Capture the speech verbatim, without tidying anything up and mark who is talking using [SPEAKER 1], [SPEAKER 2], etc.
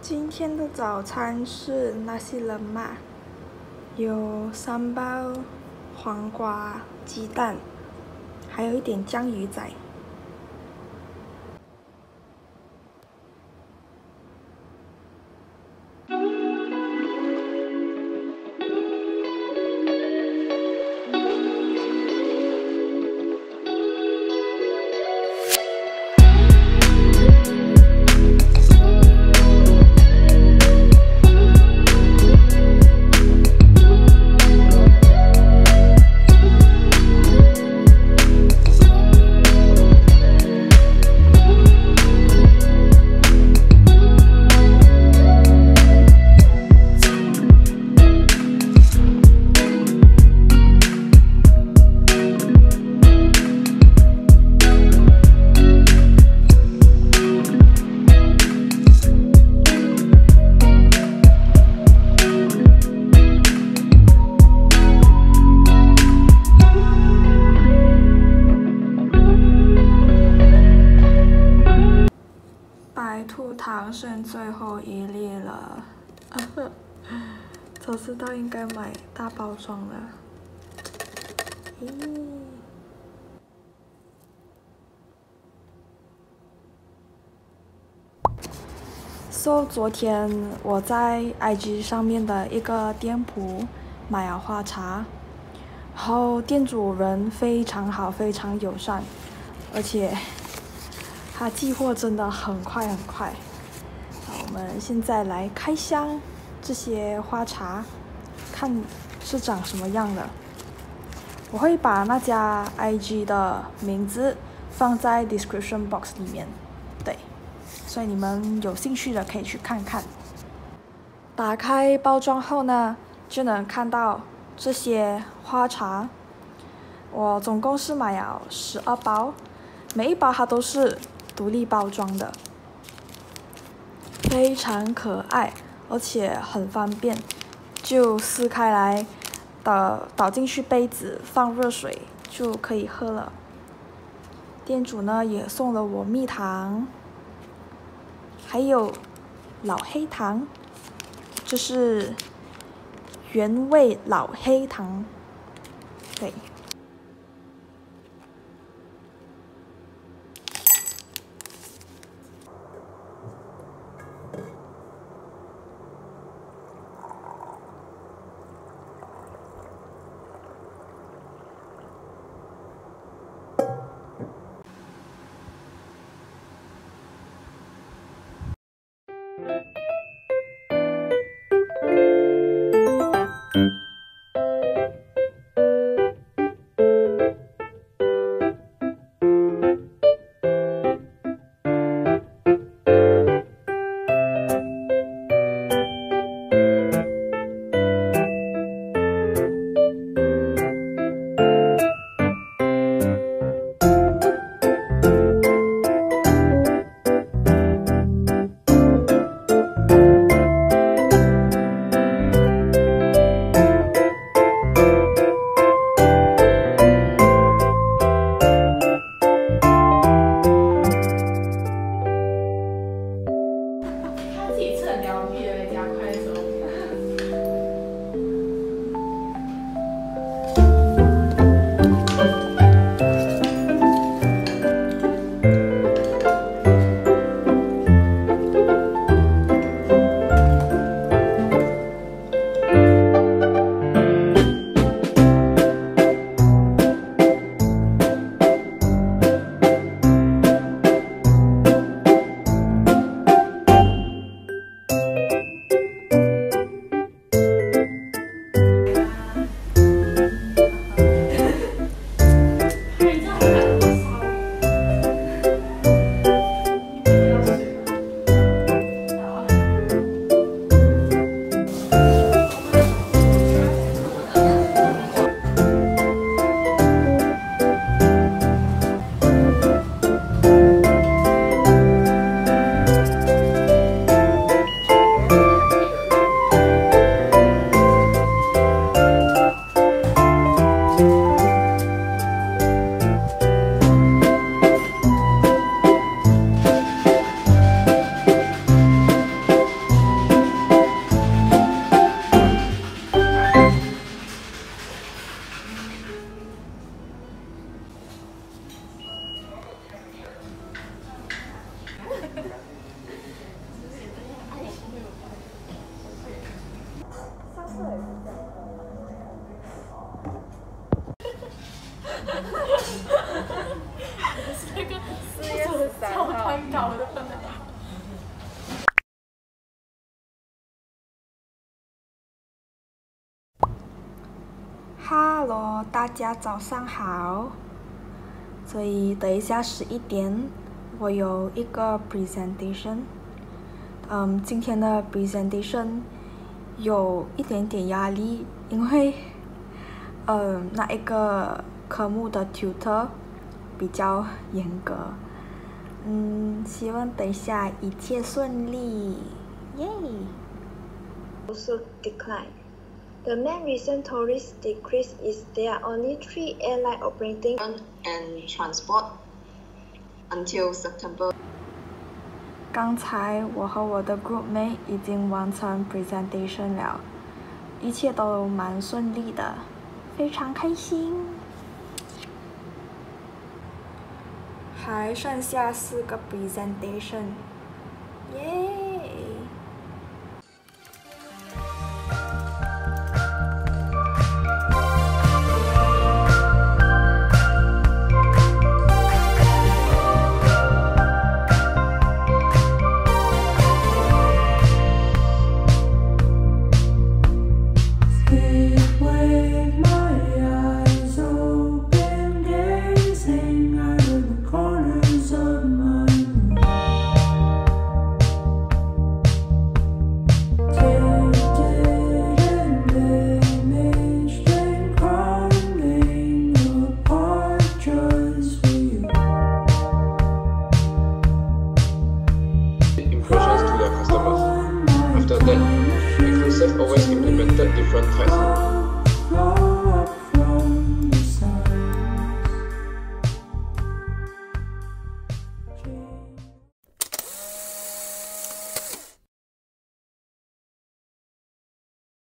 [SPEAKER 1] 今天的早餐是nasi lemak，有三包黄瓜、鸡蛋，还有一点酱鱼仔。白兔糖剩最后一粒了，早知道应该买大包装了。咦，So 昨天我在 I G 上面的一个店铺买了花茶，然后店主人非常好，非常友善，而且他寄货真的很快很快。我们现在来开箱这些花茶，看是长什么样的。我会把那家 I G 的名字放在 description box 里面，对，所以你们有兴趣的可以去看看。打开包装后呢，就能看到这些花茶。我总共是买了十二包，每一包它都是独立包装的，非常可爱，而且很方便，就撕开来，倒倒进去杯子，放热水就可以喝了。店主呢也送了我蜜糖，还有老黑糖，这是原味老黑糖，对。 哈喽，大家早上好。所以等一下十一点，我有一个 presentation。嗯，今天的 presentation 有一点点压力，因为嗯那一个科目的 tutor 比较严格。嗯，希望等一下一切顺利，耶。
[SPEAKER 2] Also decline. The main reason tourists decrease is there are only three airline operating
[SPEAKER 3] and transport until September.
[SPEAKER 1] 刚才我和我的 group mate 已经完成 presentation 了，一切都蛮顺利的，非常开心。还剩下四个 presentation， 耶！
[SPEAKER 4] After that, Inclusive always implemented different types.